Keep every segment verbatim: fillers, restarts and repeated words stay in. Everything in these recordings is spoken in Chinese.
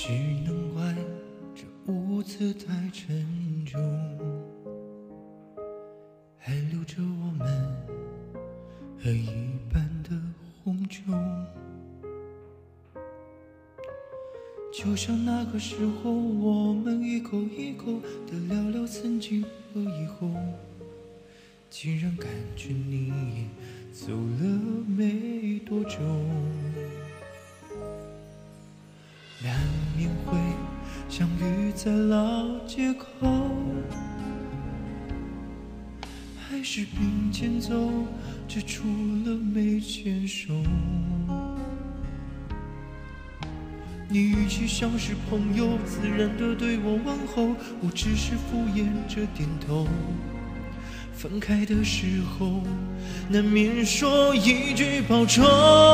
只能怪这屋子太沉重，还留着我们喝一半的红酒。就像那个时候，我们一口一口的聊聊曾经和以后，竟然感觉你也走了没多久。难免会相遇在老街口，还是并肩走，只除了没牵手。你语气像是朋友，自然地对我问候，我只是敷衍着点头。分开的时候，难免说一句保重。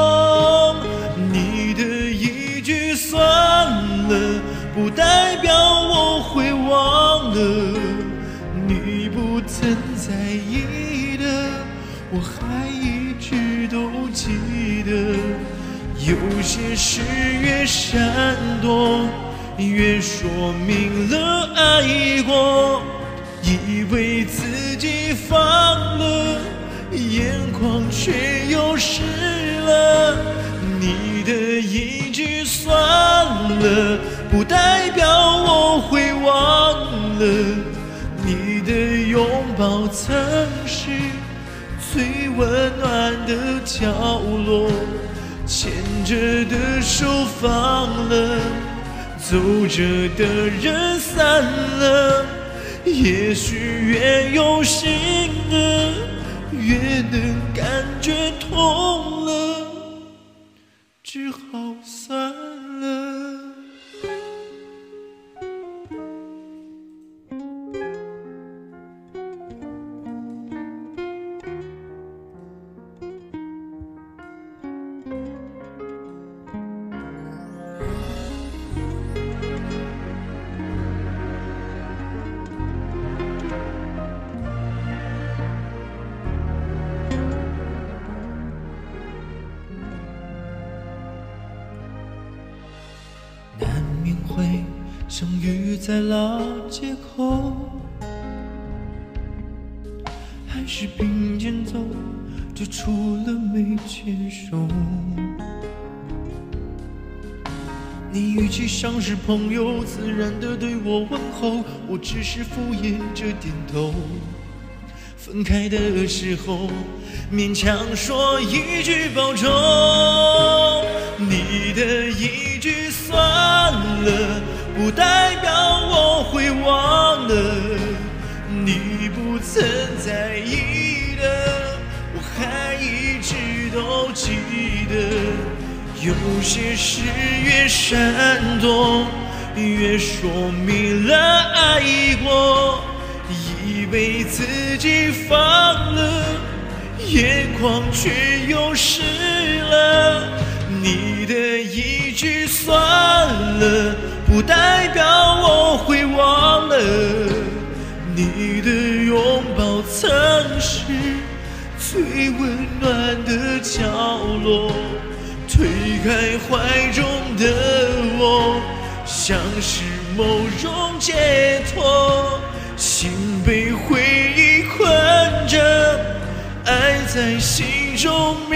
你的一句算了，不代表我会忘了。你不曾在意的，我还一直都记得。有些事越闪躲，越说明了爱过。以为自己放了，眼眶却又湿了。你的一句算了，不代表我会忘了。你的拥抱曾是最温暖的角落，牵着的手放了，走着的人散了。也许越用心了，越能感觉痛了，只好算了。难免会相遇在老街口，还是并肩走，只除了没牵手。你语气像是朋友，自然地对我问候，我只是敷衍着点头。分开的时候，勉强说一句保重。你的一句算了，不代表我会忘了。你不曾在意的，我还一直都记得。有些事越闪躲，越说明了爱过。以为自己放了，眼眶却又湿了。你的一句算了，不代表我会忘了。你的拥抱曾是最温暖的角落，推开怀中的我，像是某种解脱。心被回忆困着，爱在心中